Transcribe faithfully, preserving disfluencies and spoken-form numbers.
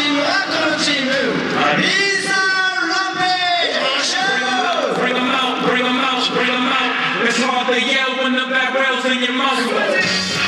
ームはこのチーム、リーサーランページ。 Bring them out, bring them out, bring them out. It's hard to yell when the back rails in your mouth.